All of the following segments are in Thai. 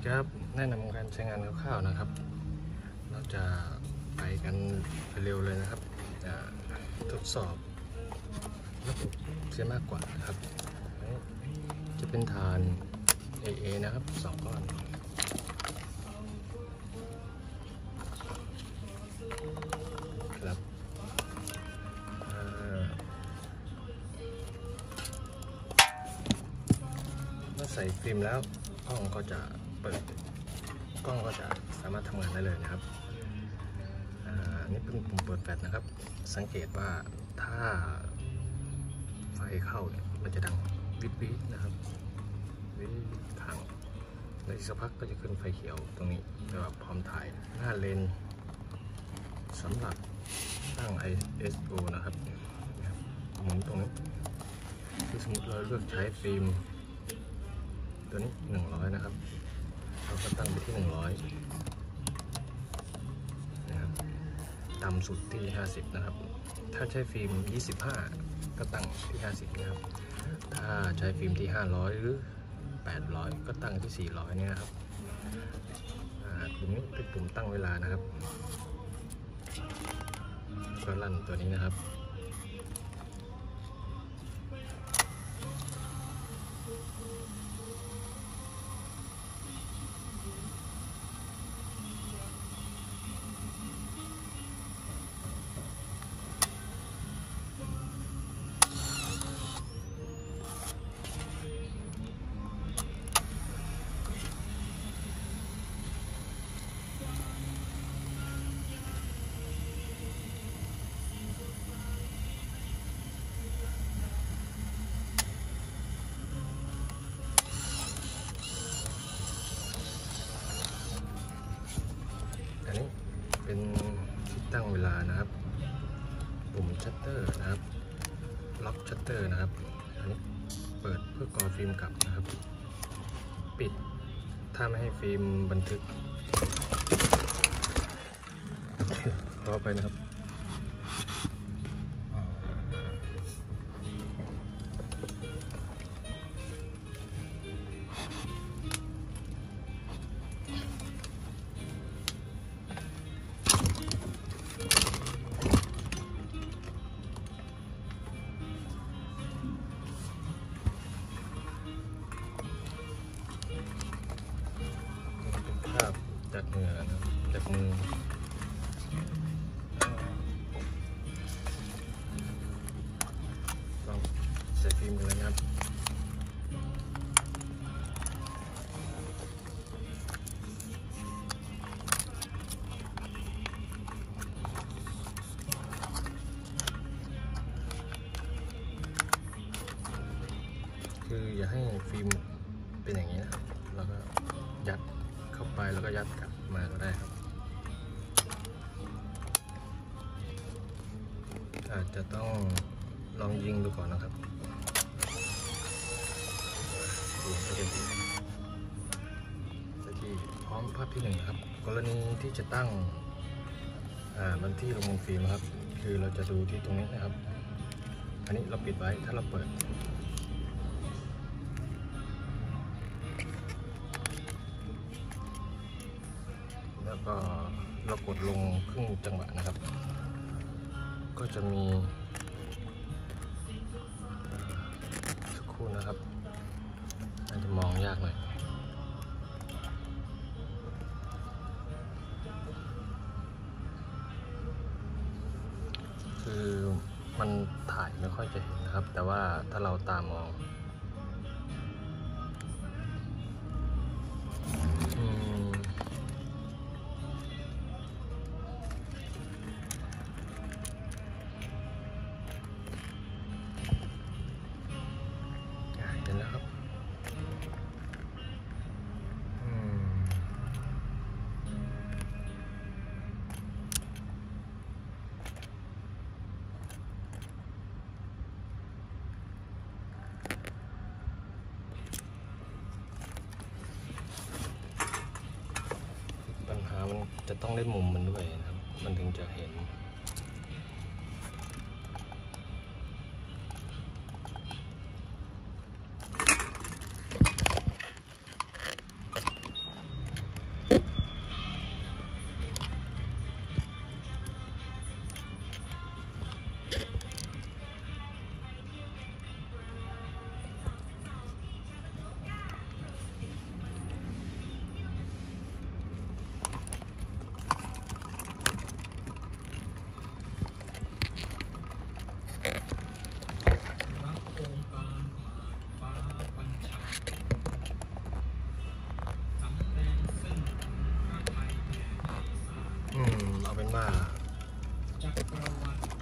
ครับแนะนำการใช้งานคร่าวๆนะครับเราจะไปกันเร็วเลยนะครับทดสอบระบบเสียมากกว่านะครับจะเป็นฐาน AA นะครับ2 ก้อนครับเมื่อใส่ฟิล์มแล้วกล้องก็จะสามารถทำงานได้เลยนะครับนี่เป็นปุ่มเปิดแฟลชนะครับสังเกตว่าถ้าไฟเข้าเนี่ยมันจะดังวิบวิบนะครับวิบทางในสักพักก็จะขึ้นไฟเขียวตรงนี้สำหรับพร้อมถ่ายหน้าเลนสำหรับตั้ง ISO นะครับหมุนตรงนี้คือสมมติเราเลือกใช้ฟิล์มตัวนี้100นะครับเราก็ตั้งไปที่100นะครับต่ำสุดที่50นะครับถ้าใช้ฟิล์ม25ก็ตั้งที่50นะครับถ้าใช้ฟิล์มที่500หรือ800ก็ตั้งที่400นี่นะครับปุ่มนี้เป็นปุ่มตั้งเวลานะครับก็ลั่นตัวนี้นะครับเป็นที่ตั้งเวลานะครับปุ่มชัตเตอร์นะครับล็อกชัตเตอร์นะครับอันนี้เปิดเพื่อกอฟิล์มกลับนะครับปิดถ้าไม่ให้ฟิล์มบันทึกรอไปนะครับจากเหงื่อนะจากมือลองใส่ฟิล์มกันเลยนะครับคืออย่าให้ฟิล์มเป็นอย่างนี้นะครับแล้วก็ยัดเข้าไปแล้วก็ยัดกลับมาก็ได้ครับอาจจะต้องลองยิงดูก่อนนะครับดูก็จะดีที่พร้อมภาพที่1ครับกรณีที่จะตั้งบันที่ลงฟิล์มครับคือเราจะดูที่ตรงนี้นะครับอันนี้เราปิดไว้ถ้าเราเปิดแล้วก็เรากดลงครึ่งจังหวะนะครับก็จะมีสักครู่นะครับอาจจะมองยากหน่อยคือมันถ่ายไม่ค่อยจะเห็นนะครับแต่ว่าถ้าเราตามมองมันจะต้องได้มุมมันด้วยนะครับมันถึงจะเห็น ค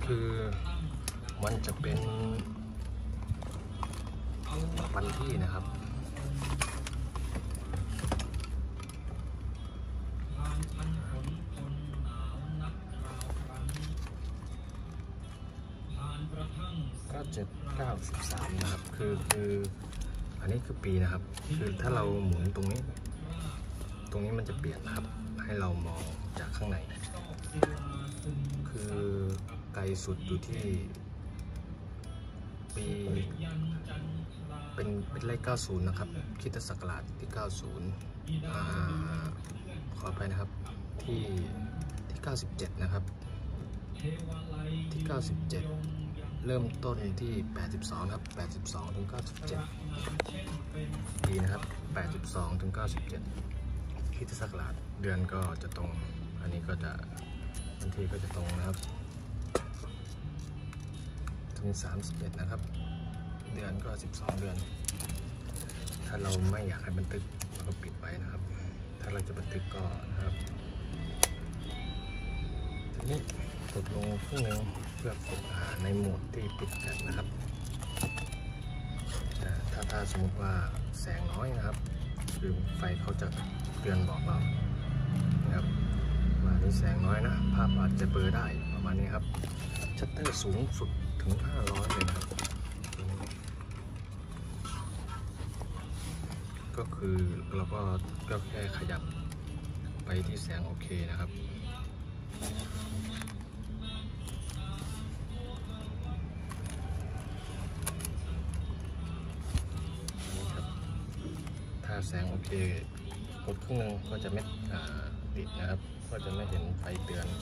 คือมันจะเป็นวันที่นะครับ9793นะครับคืออันนี้คือปีนะครับคือถ้าเราหมุนตรงนี้มันจะเปลี่ยนนะครับให้เรามองจากข้างในคือไกลสุดอยู่ที่ปีเป็นเลข90นะครับคริสตศักราชที่90ขออภัยนะครับที่97นะครับที่97เริ่มต้นที่82ครับ82ถึง97ปีนะครับ82ถึง97คริสตศักราชเดือนก็จะตรงอันนี้ก็จะบางทีก็จะตรงนะครับถึง31นะครับเดือนก็12เดือนถ้าเราไม่อยากให้บันทึกเราก็ปิดไว้นะครับถ้าเราจะบันทึกก็นะครับทีนี้กดลงครึ่งนึงเพื่อกดในโหมดที่ปิดแฟลชนะครับถ้าสมมติว่าแสงน้อยนะครับคือไฟเขาจะเตือนบอกเรานะครับว่านี่แสงน้อยนะภาพอาจจะเบลอได้ประมาณนี้ครับชัตเตอร์สูงสุดถึง500เลยนะครับก็คือเราก็แค่ขยับไปที่แสงโอเคนะครับถ้าแสงโอเคกดครึ่งนึงก็จะไม่ติดนะครับก็จะไม่เห็นไฟเตือน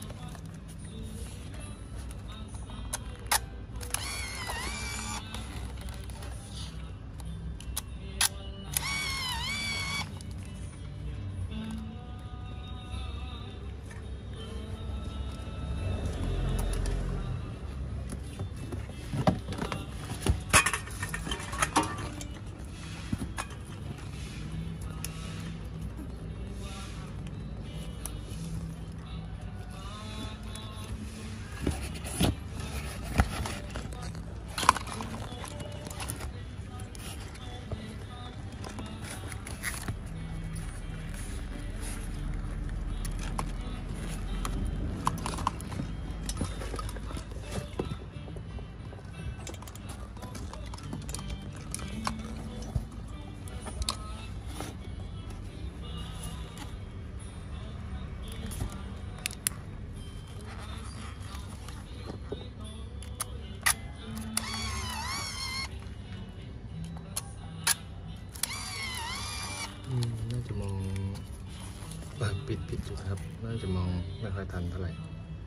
น่าจะมองปิดอยู่ครับน่าจะมองไม่ค่อยทันเท่าไหร่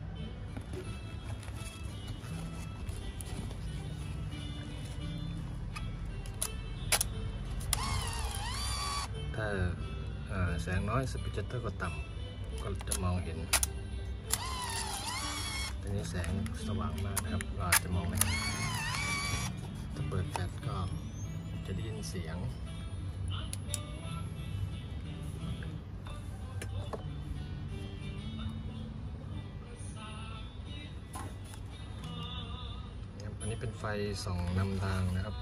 ถ้าแสงน้อยสปีดชัตเตอร์ก็ต่ำก็จะมองเห็นแต่นี้แสงสว่างมากนะครับเราอาจจะมองไม่เห็นถ้าเปิดแฟลชก็จะได้ยินเสียงอันนี้เป็นไฟส่องนำทางนะครับ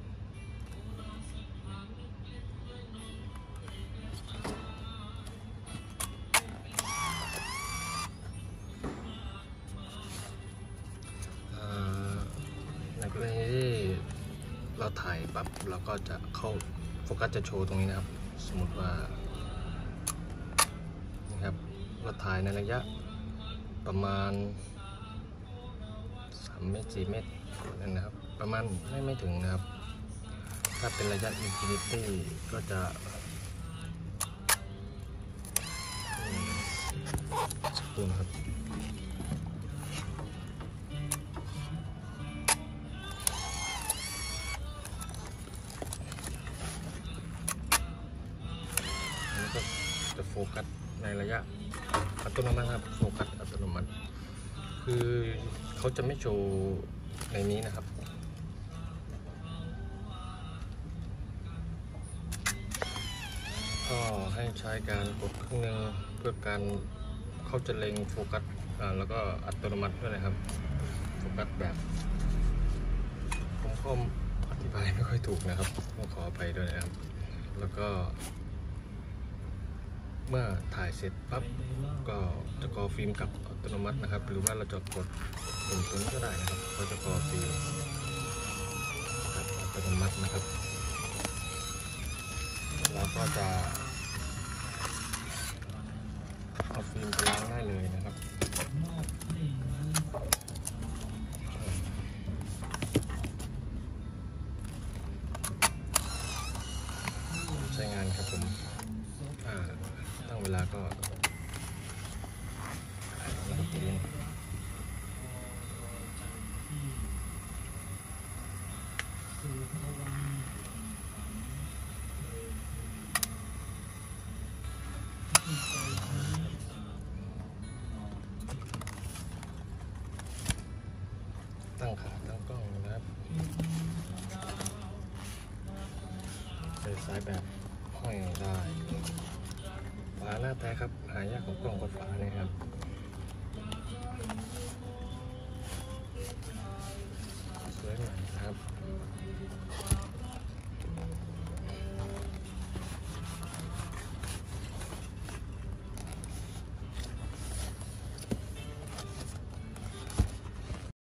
ในกรณีที่เราถ่ายปั๊บเราก็จะเข้าโฟกัสจะโชว์ตรงนี้นะครับสมมติว่านะครับเราถ่ายในระยะประมาณ3 เมตร 4 เมตรนั่นนะครับประมาณไม่ถึงนะครับถ้าเป็นระยะอินฟินิตี้ก็จะสักครู่นะครับอันนี้ก็จะโฟกัสในระยะอัตโนมัติครับโฟกัสอัตโนมัติคือเขาจะไม่โชว์ในนี้นะครับก็ให้ใช้การกดครึ่งนึงเพื่อการเขาจะเล็งโฟกัสแล้วก็อัตโนมัติด้วยนะครับโฟกัสแบบผมก็อธิบายไม่ค่อยถูกนะครับต้องขออภัยด้วยนะครับแล้วก็เมื่อถ่ายเสร็จปั๊บก็จะกอฟิล์มกับอัตโนมัตินะครับหรือว่าเราจะกดปุ่มตัวนี้ก็ได้นะครับเราจะกอฟิล์มกับอัตโนมัตินะครับเราก็จะเอาฟิล์มไปล้างได้เลยนะครับใช้งานครับผมตั้งเวลาก็นะครับตัวนี้ตั้งขาตั้งกล้องนะครับใส่สายแบบห้อยได้ฝาหน้าแต่ครับหายากของกล่องกับฝาเนี่ยครับสวยหน่อยนะครับ